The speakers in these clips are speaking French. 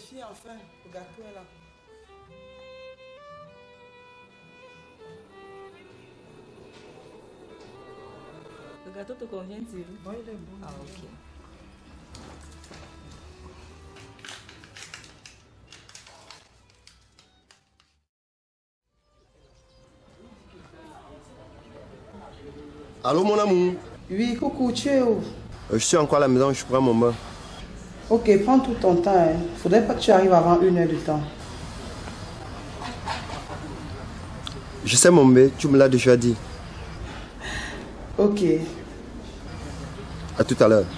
filles, enfin, le gâteau est là. Le gâteau te convient-il? Oui, il est bon. Ah, ok. Allô mon amour? Oui, coucou, tu es où? Je suis encore à la maison, je prends mon bain. Ok, prends tout ton temps. Hein. Faudrait pas que tu arrives avant 1 heure de temps. Je sais mon bébé, tu me l'as déjà dit. Ok. À tout à l'heure.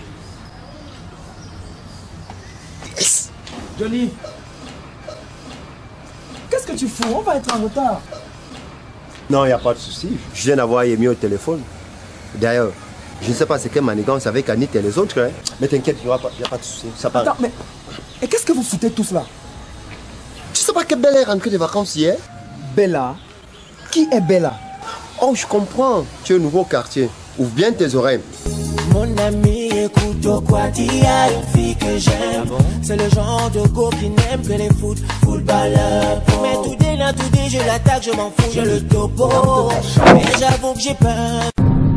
Yes. Johnny, qu'est-ce que tu fous? On va être en retard. Non, il n'y a pas de souci. Je viens d'avoir Yemi au téléphone. D'ailleurs, je ne sais pas c'est quelle manigance avec Anit et les autres. Hein. Mais t'inquiète, il n'y a pas de souci. Ça part. Attends, mais... Et qu'est-ce que vous foutez tous là? Tu sais pas que Bella est rentrée des vacances hier? Bella? Qui est Bella? Oh, je comprends. Tu es au nouveau quartier. Ouvre bien tes oreilles. Mon ami, écoute quoi qu'il y a une fille que j'aime. Ah bon? C'est le genre de go qui n'aime que les footballeurs. Mais tout dès là, tout dès, je l'attaque, je m'en fous, je le topo. Mais j'avoue que j'ai peur.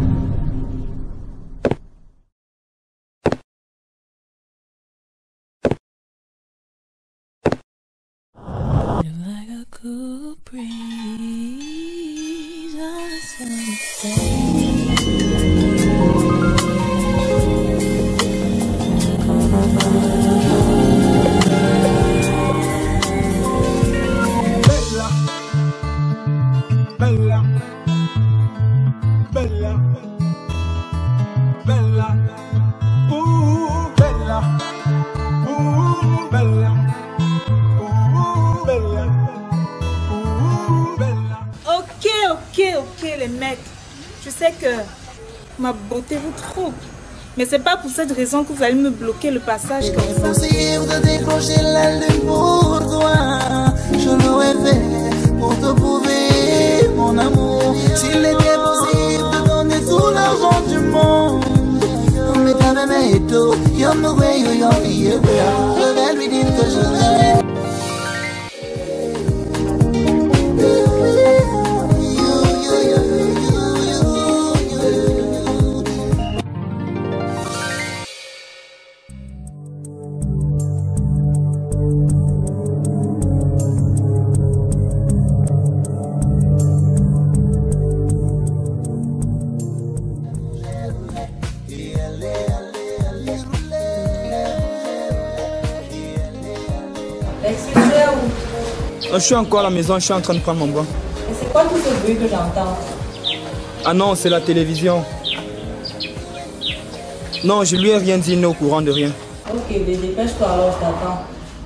Like a cool breeze on a sunny Bella, Bella, Bella, ooh, Bella, ooh, Bella, ooh, Bella, ooh, Bella. Ok, les mecs. Je sais que ma beauté vous trompe. Mais c'est pas pour cette raison que vous allez me bloquer le passage comme ça. Impossible de décrocher la lune pour toi. Je l'aurais fait pour te prouver mon amour. S'il était possible de donner tout l'argent du monde, mais quand même et tout, you know where you are, je vais lui dire que je l'aime. Je suis encore à la maison, je suis en train de prendre mon bain. Et c'est quoi tout ce bruit que j'entends? Ah non, c'est la télévision. Non, je lui ai rien dit, il n'est au courant de rien. Ok, mais dépêche-toi alors, je t'attends.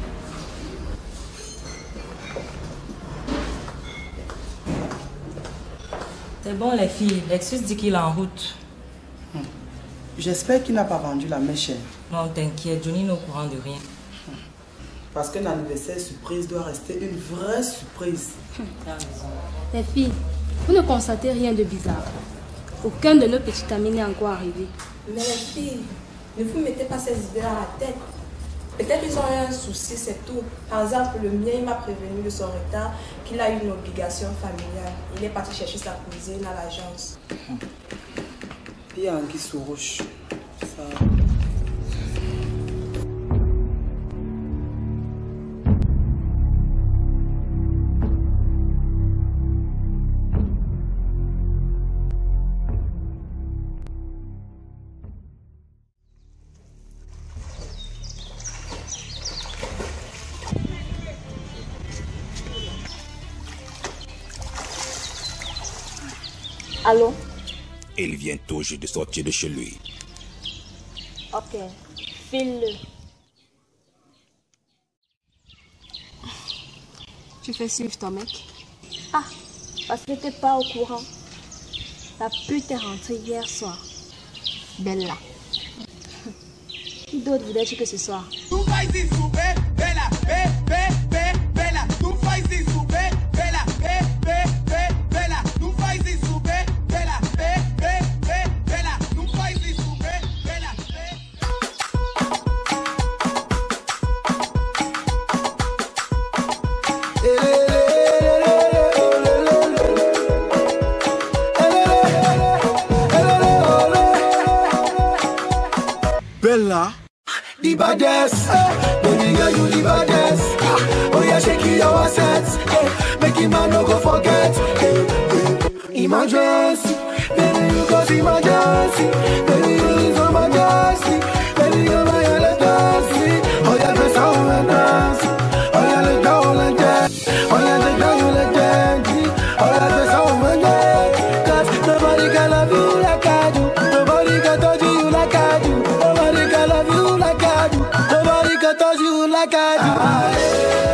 C'est bon les filles, Lexus dit qu'il est en route. J'espère qu'il n'a pas vendu la mèche. Non, t'inquiète, Johnny n'est au courant de rien. Parce qu'un anniversaire surprise doit rester une vraie surprise. Les filles, vous ne constatez rien de bizarre. Aucun de nos petits amis n'est encore arrivé. Mais les filles, ne vous mettez pas ces idées dans la tête. Peut-être qu'ils ont eu un souci, c'est tout. Par exemple, le mien, il m'a prévenu de son retard, qu'il a eu une obligation familiale. Il est parti chercher sa cousine à l'agence. Il y a Anguille sous roche. Ça... Allô? Il vient tout juste de sortir de chez lui. Ok, file-le. Tu fais suivre ton mec? Ah, parce que t'es pas au courant. La pute est rentrée hier soir. Bella. Qui d'autre voudrais-tu que ce soit? Bella. The baddest, baby girl, you the baddest. Oh yeah, shake your assets, make him man no go forget. Emergency, baby you cause emergency, baby you is emergency, baby you my emergency. Oh yeah, press on and dance, oh yeah, let down and dance, oh yeah, let down you let dance, oh yeah, press on and dance. Cause nobody can love you like I do, nobody can touch you like I do, nobody can love you like I do, nobody can touch you like I do.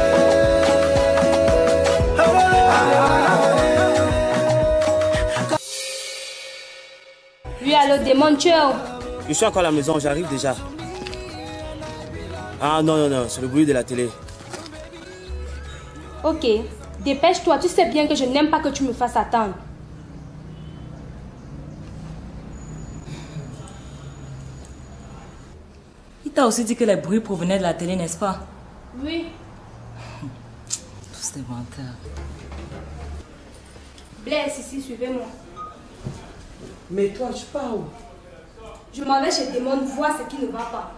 Oui, allô, démon tueur. Je suis encore à la maison, j'arrive déjà. Ah non, c'est le bruit de la télé. Ok, dépêche-toi, tu sais bien que je n'aime pas que tu me fasses attendre. Il t'a aussi dit que les bruits provenaient de la télé, n'est-ce pas? Oui. Tous des menteurs. Blaise ici, suivez-moi. Mais toi, tu pars où? Je m'en vais chez Démon voir ce qui ne va pas.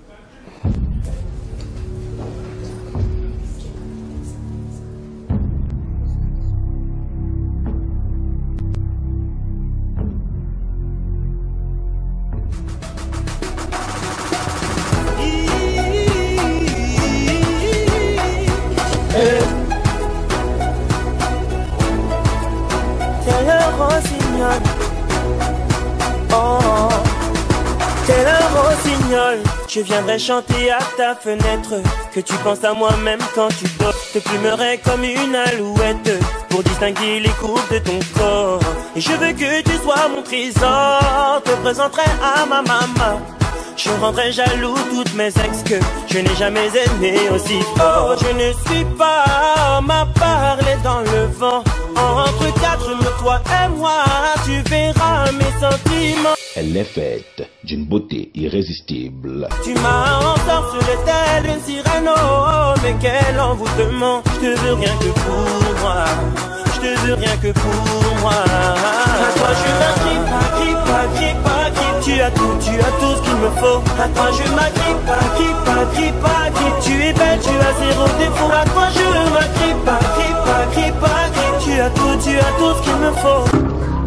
Tel un rossignol, je viendrai chanter à ta fenêtre. Que tu penses à moi même quand tu dors. Te plumerai comme une alouette pour distinguer les courbes de ton corps. Et je veux que tu sois mon trésor. Te présenterai à ma maman. Je rendrai jaloux toutes mes ex que je n'ai jamais aimé aussi fort. Je ne suis pas homme à parler dans le vent. Entre quatre, toi et moi, tu verras mes sentiments. Elle est faite d'une beauté irrésistible. Tu m'as ensorcelé telle une sirène, oh, mais quel envoûtement. Je te veux rien que pour moi. Je te veux rien que pour moi. À toi je m'agrippe, tu as tout ce qu'il me faut. À toi je m'agrippe, tu es belle, tu as zéro défaut. À toi je m'agrippe, tu as tout ce qu'il me faut.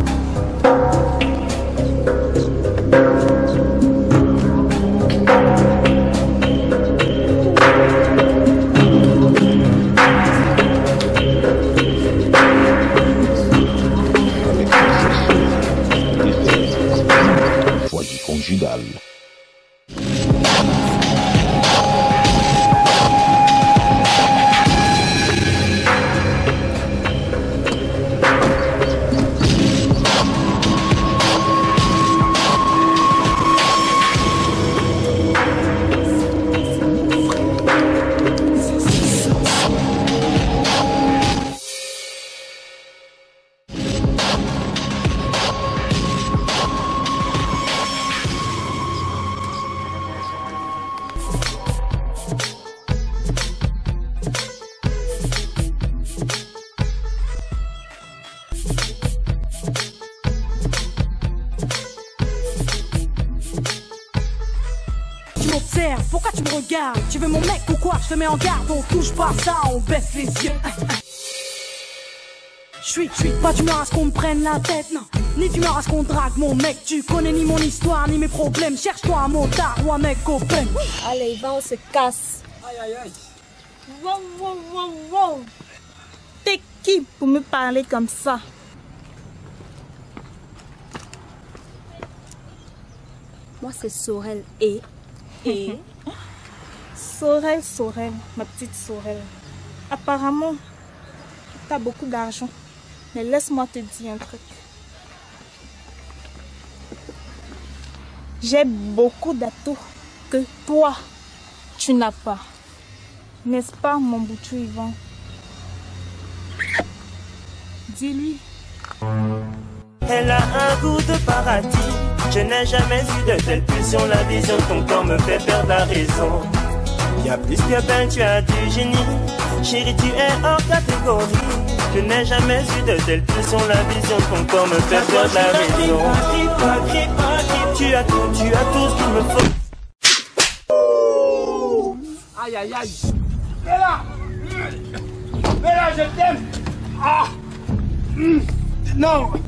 Foyer conjugal. Pourquoi tu me regardes? Tu veux mon mec ou quoi? Je te mets en garde, on touche pas ça, on baisse les yeux. Je suis pas d'humeur à ce qu'on me prenne la tête, non. Ni d'humeur à ce qu'on drague mon mec. Tu connais ni mon histoire, ni mes problèmes. Cherche-toi un motard ou un mec copain. Allez, va, on se casse. Aïe. Wow. T'es qui pour me parler comme ça? Moi, c'est Sorel et... Sorel, ma petite Sorel. Apparemment, t'as beaucoup d'argent. Mais laisse-moi te dire un truc. J'ai beaucoup d'atouts que toi, tu n'as pas. N'est-ce pas, mon boutou Yvan? Dis-lui. Elle a un goût de paradis. Je n'ai jamais eu de telle pulsion. La vision de ton corps me fait perdre la raison. Y'a plus que belle, tu as du génie. Chérie, tu es hors catégorie. Je n'ai jamais eu de telle pulsion. La vision de ton corps me fait perdre la raison. Tu as tout ce qu'il me faut. Aïe, aïe, aïe. Bella, Bella, je t'aime. Ah. Non.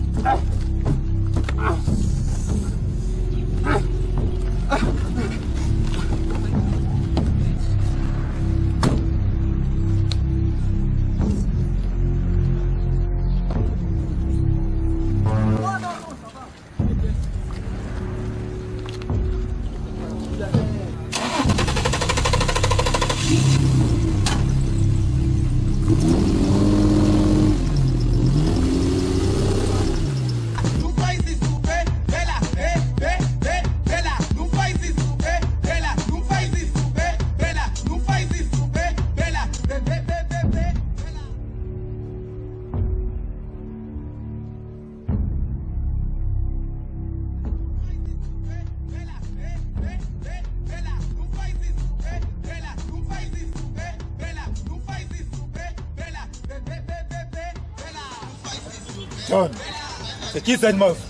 John, c'est qui cette meuf?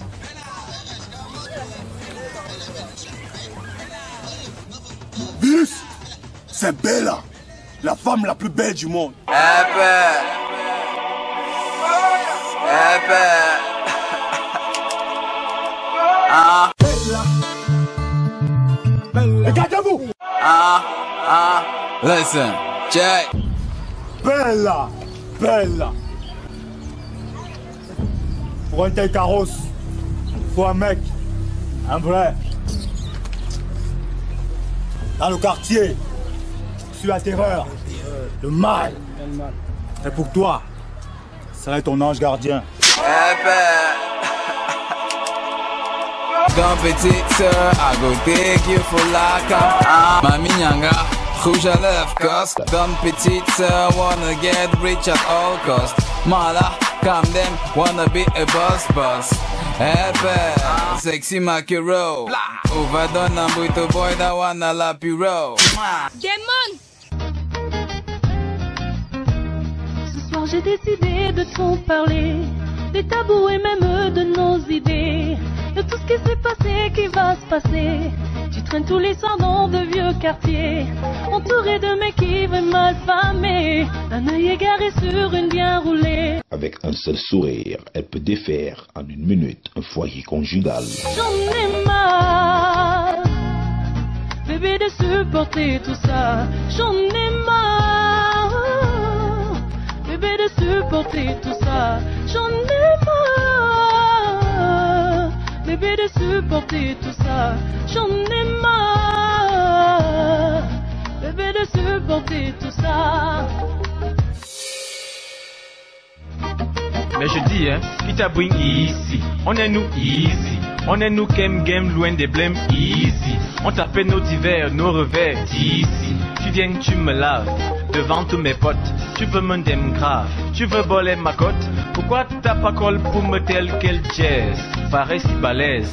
Bis, c'est Bella, la femme la plus belle du monde. Regardez-vous. Listen, check. Bella, Bella. Pour un tel carrosse, faut un mec, un vrai. Dans le quartier, je suis la terreur, le mal. Et pour toi, ça serait ton ange gardien. Comme petite sœur, I go take you for like Mami Nyanga, rouge à lèvres, cost. Comme petite sœur, wanna get rich at all cost. Mala, come them, wanna be a boss. Sexy Makiro, overdone and with a boy that wanna lap you roll. Démon! Ce soir j'ai décidé de trop parler, des tabous et même de nos idées, de tout ce qui s'est passé, qui va se passer. Tu traînes tous les soirs dans de vieux quartiers, entouré de mecs qui veulent mal famer, un œil égaré sur une bien roulée. Avec un seul sourire, elle peut défaire en une minute un foyer conjugal. J'en ai marre, bébé, de supporter tout ça. J'en ai marre, bébé, de supporter tout ça. J'en ai marre, bébé, de supporter tout ça. J'en ai marre, bébé, de supporter tout ça. Mais je dis, hein, qui t'a bring ici? On est nous easy. On est nous game loin des blèmes easy. On t'a fait nos divers, nos revers d'ici. Tu viens, tu me laves devant tous mes potes. Tu veux me dem grave, tu veux voler ma cote. Pourquoi t'as pas call pour me tel quel jazz? Pareil si balèze.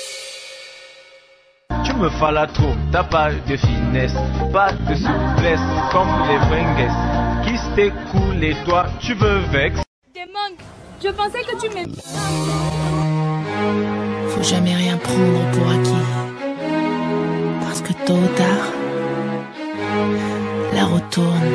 Tu me falas trop, t'as pas de finesse, pas de souplesse comme les bringues. Qui s'est coulé toi, tu veux vex? Démon, je pensais que tu m'aimais. Faut jamais rien prendre pour acquis, parce que tôt ou tard, la retourne.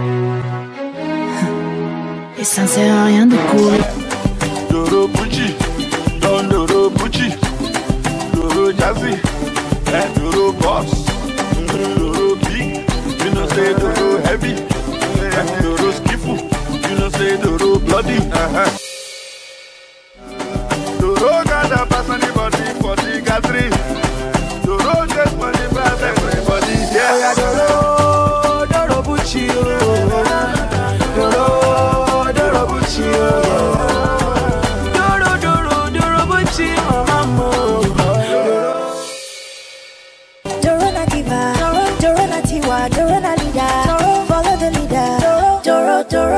Et ça ne sert à rien de courir. Doro Bucci, Don Doro Bucci, Doro Jazzy, Doro Boss, Doro Big, you know say Doro Heavy, Doro Skiffle, you know say Doro Bloody. Doro got a pass anybody for the gathering. Doro just money pass everybody. Yeah, Doro Bucci, Doro Bucci, Doro Bucci, Doro na diva, Doro na tiwa, Doro na leader, follow the leader. Doro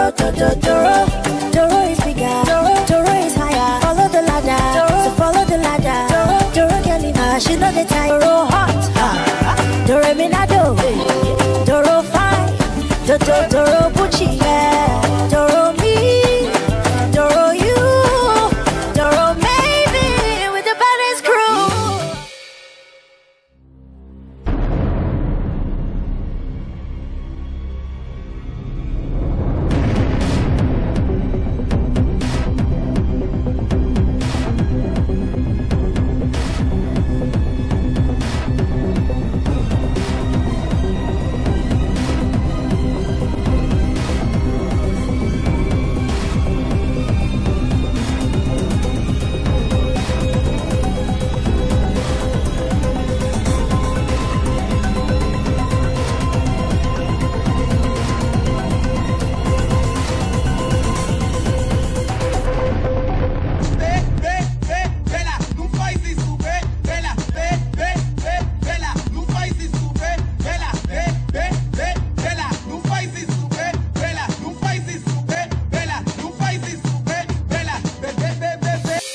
is bigger, Doro is higher. Follow the ladder, so follow the ladder. Doro can leave her, she know the time. Doro hot, Doro Minado, Doro fine, Doro Bucci, yeah. Doro me, Doro you, Doro maybe with the baddest crew.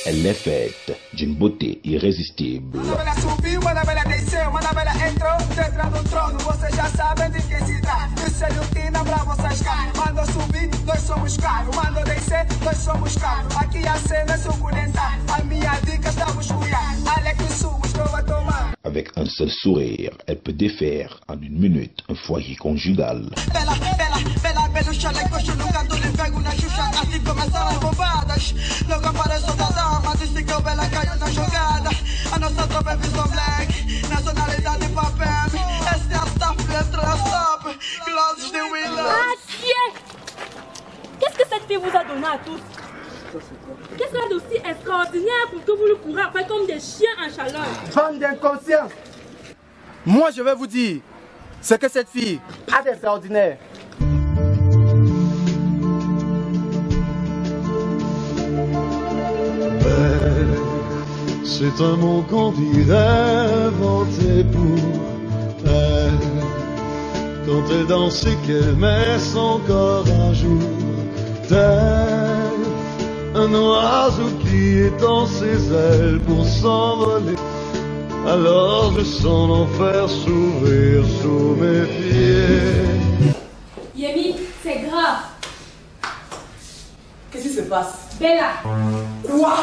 Elle est faite d'une beauté irrésistible. Manabela subiu, Manabela desceu, Manabela entrou dentro do trono. Vocês já sabem de quem se trata. Isso é lutina pra vocês cá. Manda subir, nós somos caros. Manda descer, nós somos caros. Aqui a cena é suculenta. A minha dica está a buscar. Alex Sumos, prova tomar. Avec un seul sourire, elle peut défaire en une minute un foyer conjugal. Bela, bela, bela, belucha, like coxa, nunca dou lhe pego na xuxa. Assim começaram as bombadas. Logo apareceu da dama, disse que o Bela caiu na jogada. A nossa tropa é Vision Black, nacionalidade papel. Essa é a staff, letra a stop. Glosses de Willow. Ah, tiens! Qu'est-ce que cette fille vous a donné à tous? Qu'est-ce qu'il y a d'aussi extraordinaire pour que vous le courez après comme des chiens en chaleur? Bande d'inconscients! Moi, je vais vous dire ce que cette fille a d'extraordinaire. C'est un mot qu'on dirait inventé pour elle. Quand elle danse et qu'elle met son corps à jour, tel un oiseau qui étend ses ailes pour s'envoler. Alors je sens l'enfer s'ouvrir sous mes pieds. Yemi, c'est grave. Qu'est-ce qui se passe? Bella. Quoi?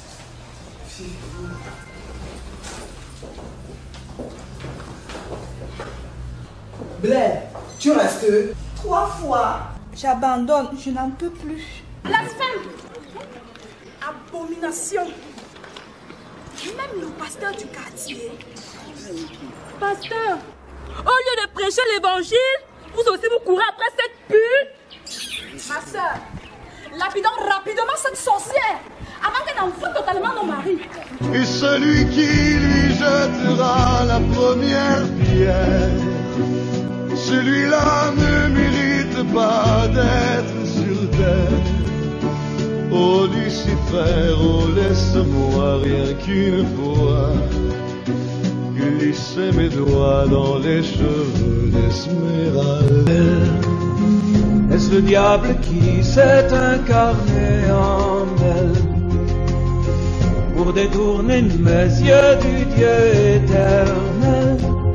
Blair, tu restes 3 fois. J'abandonne, je n'en peux plus. Blasphème! Abomination! Même le pasteur du quartier. Pasteur, au lieu de prêcher l'évangile, vous aussi vous courez après cette pute? Ma soeur, lapidons rapidement cette sorcière avant qu'elle en foute totalement nos maris. Et celui qui lui jettera la première pierre, celui-là ne mérite pas d'être sur terre. Oh Lucifer, oh laisse-moi rien qu'une fois glisser mes doigts dans les cheveux d'Esmeralda. Est-ce le diable qui s'est incarné en elle pour détourner mes yeux du Dieu éternel,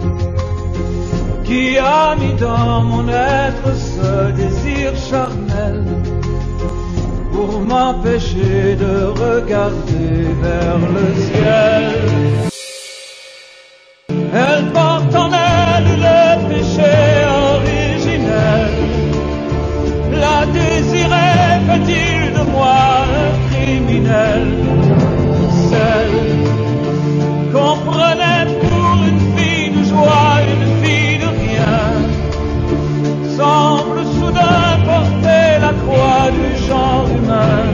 qui a mis dans mon être ce désir charnel pour m'empêcher de regarder vers le ciel? Elle porte en elle le péché originel. La désirait, fait-il de moi un criminel? Celle qu'on prenait pour une fille de joie, une fille de rien, semble soudain porter la croix du genre humain.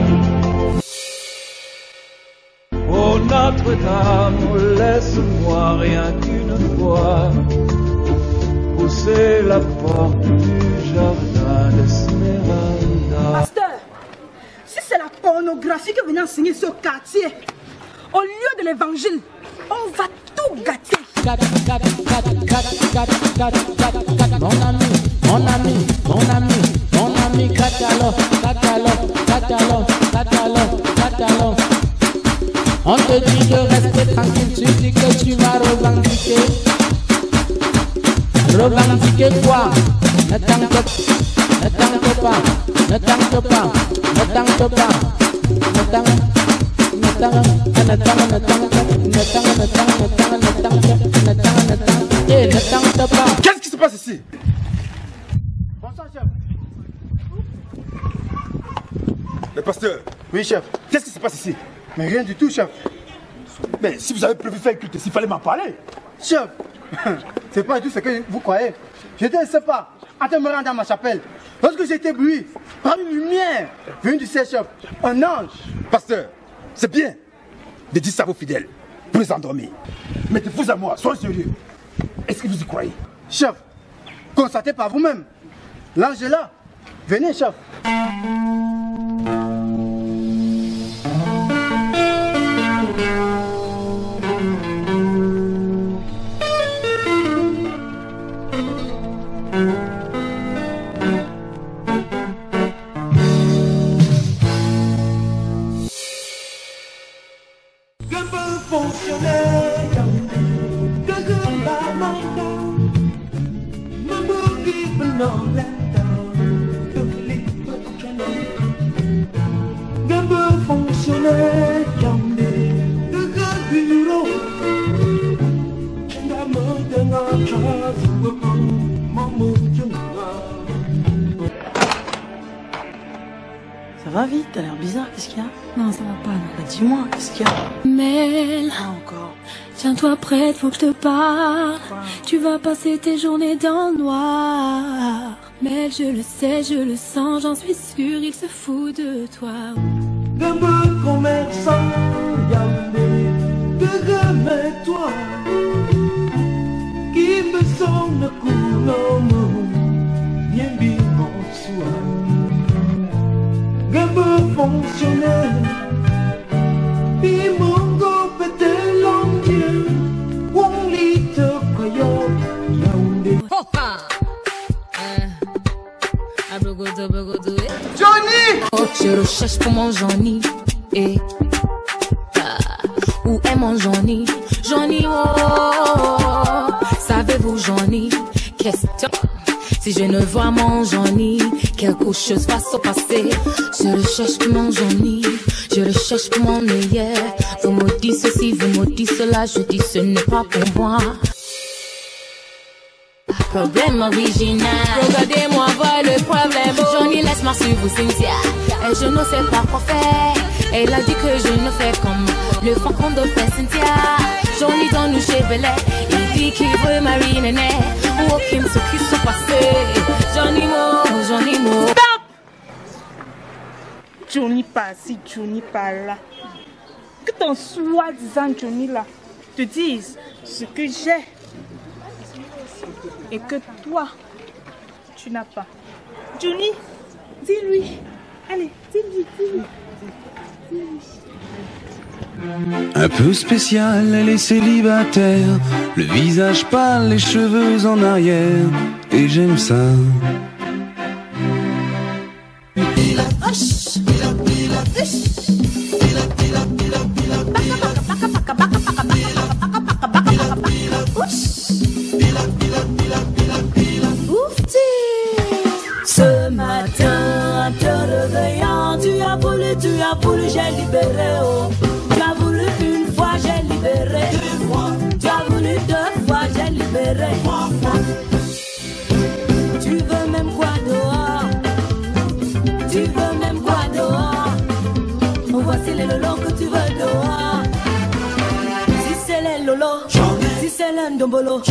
Oh Notre-Dame, laisse-moi rien qu'une fois pousser la porte du jardin d'Esmeralda. Pasteur, si c'est la pornographie que venez enseigner ce quartier, au lieu de l'évangile, on va tout gâter. Mon ami, mon ami, mon ami, mon ami, catalogue, catalogue, catalogue, catalogue, catalogue. On te dit de rester tranquille, tu dis que tu vas revendiquer. Revendiquer quoi? Ne tente pas, ne tente pas, ne tente pas, ne tente pas, ne tente. Qu'est-ce qui se passe ici? Bonsoir, chef. Le pasteur. Oui, chef. Qu'est-ce qui se passe ici? Mais rien du tout, chef. Mais si vous avez prévu faire culte, s'il fallait m'en parler. Chef, c'est pas du tout ce que vous croyez. J'étais, je ne sais pas, en train de me rendre dans ma chapelle. Lorsque j'ai été ébloui par une lumière venue du ciel, chef, un ange. Pasteur, c'est bien de dire ça à vos fidèles pour les endormir. Mettez-vous à moi, soyez sérieux. Est-ce que vous y croyez? Chef, constatez par vous-même. L'ange est là. Venez, chef. fonctionnaire, Ça va vite, t'as l'air bizarre, qu'est-ce qu'il y a? Non, ça va pas. Bah, dis-moi, qu'est-ce qu'il y a? Mel, encore. tiens-toi prête, faut que je te parle. Tu vas passer tes journées dans le noir. Mel, je le sais, je le sens, j'en suis sûre, il se fout de toi. Gambe commerçant, de remets-toi, qui me sonne coulant, bien vivant soi. Gambe fonctionnaire, puis mon go pété l'andier, on lit te croyant, Yaoundé. Johnny! Oh, je recherche pour mon Johnny. Où est mon Johnny? Johnny, oh, savez-vous Johnny? Question. Si je ne vois mon Johnny, quelque chose va se passer. Je recherche pour mon Johnny, je recherche pour mon meilleur. Vous me dites ceci, vous me dites cela, je dis ce n'est pas pour moi. Problème original. Regardez-moi voir le problème. Johnny laisse-moi suivre Cynthia. Et je ne sais pas quoi faire. Elle a dit que je ne fais comme le faucon de fait Cynthia. Johnny dans nous chez Belay. Il dit qu'il veut marier Néné. Ou aucun ce qui se passe. Johnny Mo, Johnny Mo. Stop! Johnny par ci, Johnny par là. Que ton soi-disant Johnny là te dise ce que j'ai. Et que toi, tu n'as pas. Johnny, dis-lui. Allez, dis-lui, dis-lui. Un peu spécial, elle est célibataire. Le visage pâle, les cheveux en arrière. Et j'aime ça. Ce matin, en te réveillant, tu as voulu, j'ai libéré, oh. Tu as voulu une fois, j'ai libéré. Tu as voulu deux fois, j'ai libéré. Tu veux même quoi dehors? Tu veux même quoi dehors? Voici les lolos que tu veux dehors. Si c'est les lolos, si c'est l'endombolo,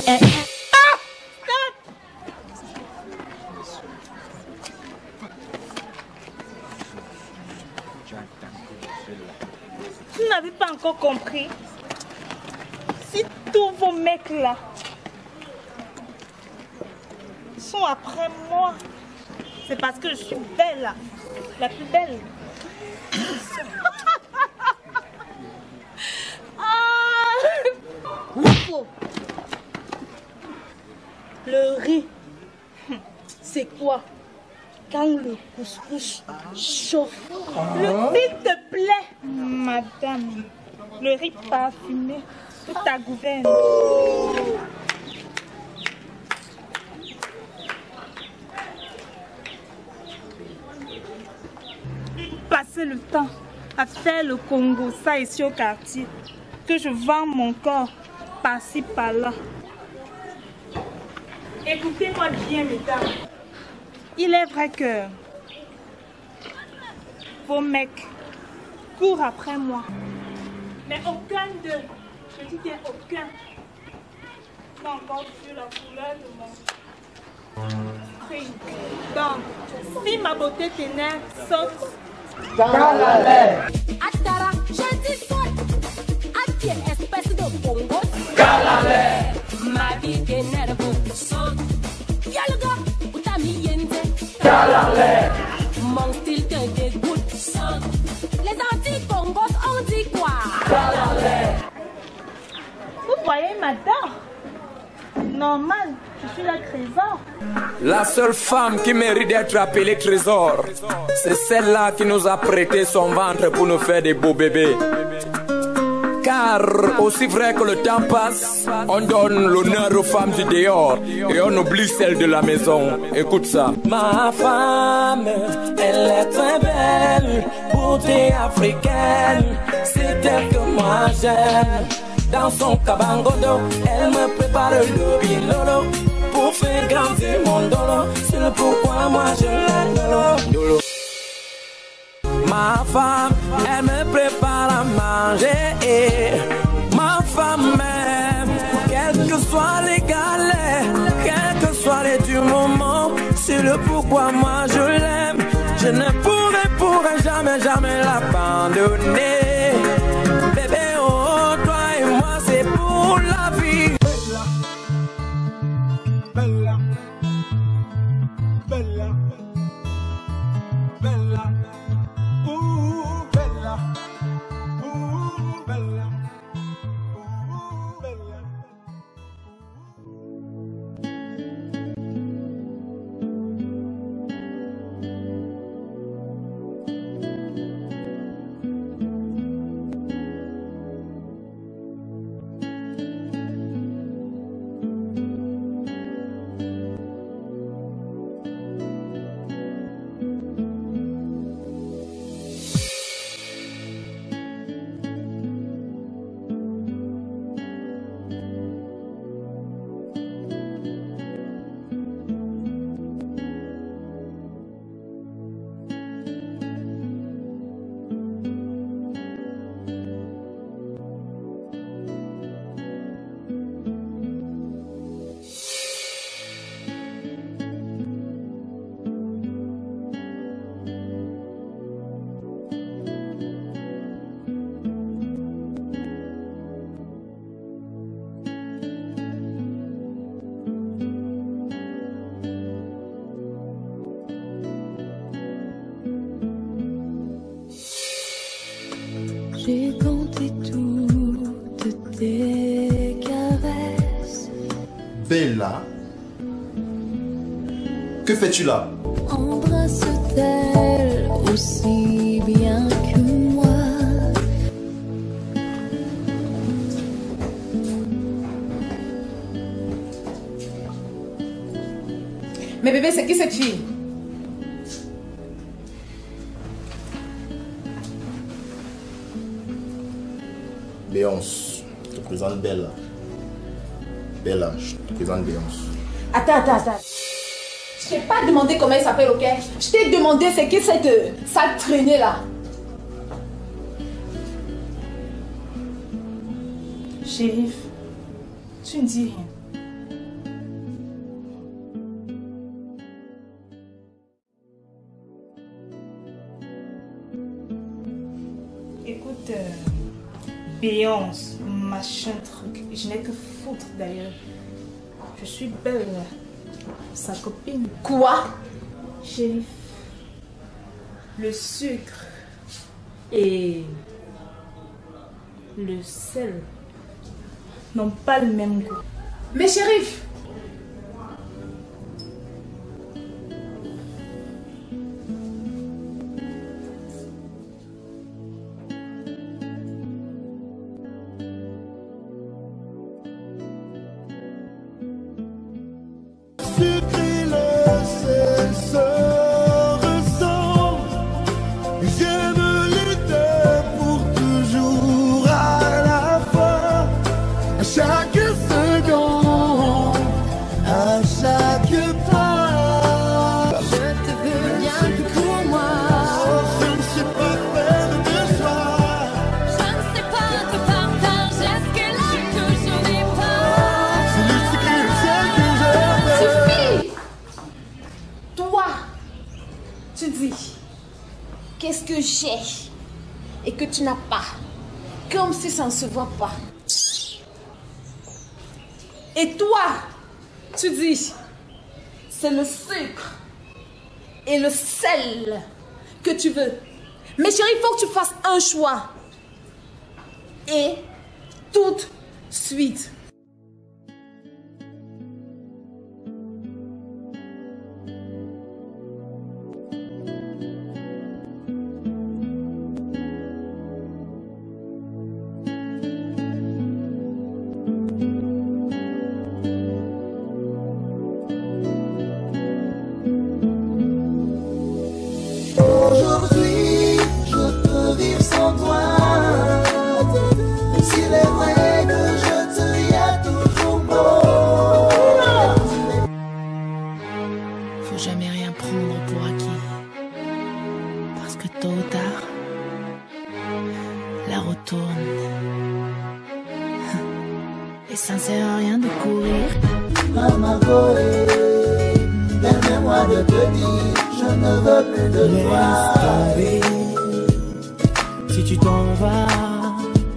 Vous n'avez pas encore compris. Si tous vos mecs là sont après moi, c'est parce que je suis belle là, la plus belle. Le riz, c'est quoi? Quand le couscous chauffe. S'il te plaît, madame, le riz parfumé de ta gouverne. Passer le temps à faire le Congo, ça ici au quartier, que je vends mon corps par-ci par-là. Écoutez-moi bien, mesdames. Il est vrai que vos mecs courent après moi. Mais aucun d'eux, je dis bien aucun, n'a encore vu la couleur de mon string. Donc, si ma beauté t'énerve, saute. Atara, je dis soit. Attier, espèce de bongo. Galalé. Ma vie t'énerve, saute. Y'a le gars, où t'as mis yente. Galalé. Mon style te dégoûte, saute. Les anti-congos, on dit quoi? Galalé. Vous voyez ma dent? Normal, je suis la trésor. La seule femme qui mérite d'être appelée trésor, c'est celle-là qui nous a prêté son ventre pour nous faire des beaux bébés. Car aussi vrai que le temps passe, on donne l'honneur aux femmes du dehors et on oublie celles de la maison. Écoute ça. Ma femme, elle est très belle, beauté africaine, c'est elle que moi j'aime. Dans son cabangodo, elle me prépare le bilolo pour faire grandir mon dolo. C'est le pourquoi moi je l'aime dolo. Ma femme, elle me prépare à manger. Ma femme m'aime, quels que soient les galères, quels que soient les durs moments. C'est le pourquoi moi je l'aime. Je ne pourrai jamais l'abandonner. Bébé, oh, toi et moi c'est pour la vie. Bella, bella, bella, ooh, bella, ooh, bella, ooh, bella. J'ai compté toutes tes caresses. Bella, que fais-tu là? Embrasse-t-elle aussi bien que moi? Mais bébé, c'est qui cette fille? Béance, je te présente Bella. Bella, je te présente Béance. Attends. Je t'ai pas demandé comment elle s'appelle, ok? Je t'ai demandé c'est qui cette sale traînée là. Chérif, tu ne dis rien. Écoute, Béance, machin truc, je n'ai que foutre d'ailleurs. Je suis belle, sa copine. Quoi? Chérif, le sucre et le sel n'ont pas le même goût. Mais Chérif, qu'est-ce que j'ai et que tu n'as pas? Comme si ça ne se voit pas. Et toi, tu dis, c'est le sucre et le sel que tu veux. Mais chérie, il faut que tu fasses un choix. Et tout de suite. la retourne. Et ça ne sert à rien de courir. Maman, permets-moi de te dire, je ne veux plus de toi. Si tu t'en vas,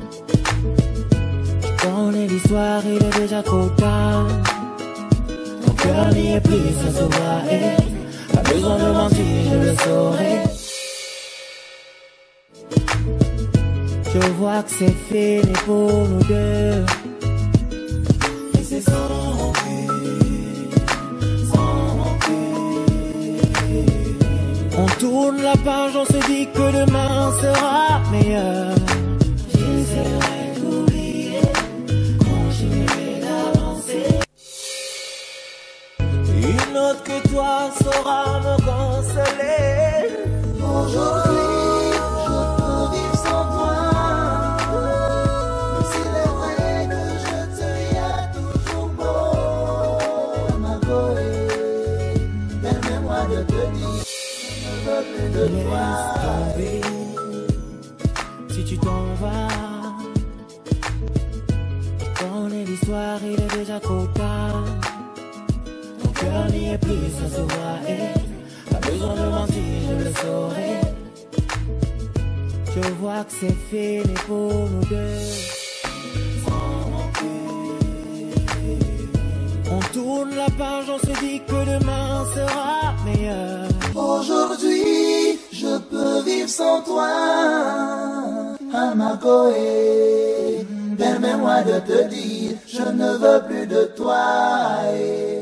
je connais l'histoire, il est déjà trop tard. Ton cœur n'y est plus, ça se voit. Pas besoin de mentir, je le saurai. Je vois que c'est fini pour nous deux. Et c'est sans on tourne la page, on se dit que demain sera meilleur. J'essaierai d'oublier, continuer d'avancer. Une autre que toi saura me consoler. Aujourd'hui, je peux vivre sans toi. S'il est vrai que je te y a toujours beau. Ma Goé, permets-moi de te dire, je ne veux plus de toi. Si tu t'en vas, je connais l'histoire, il est déjà trop tard. Ton cœur n'y est plus, ça se voit. Pas besoin de mentir, je le saurai. Je vois que c'est fini pour nous deux. On tourne la page, on se dit que demain sera meilleur. Aujourd'hui, je peux vivre sans toi. Amakoé, permets-moi de te dire, je ne veux plus de toi.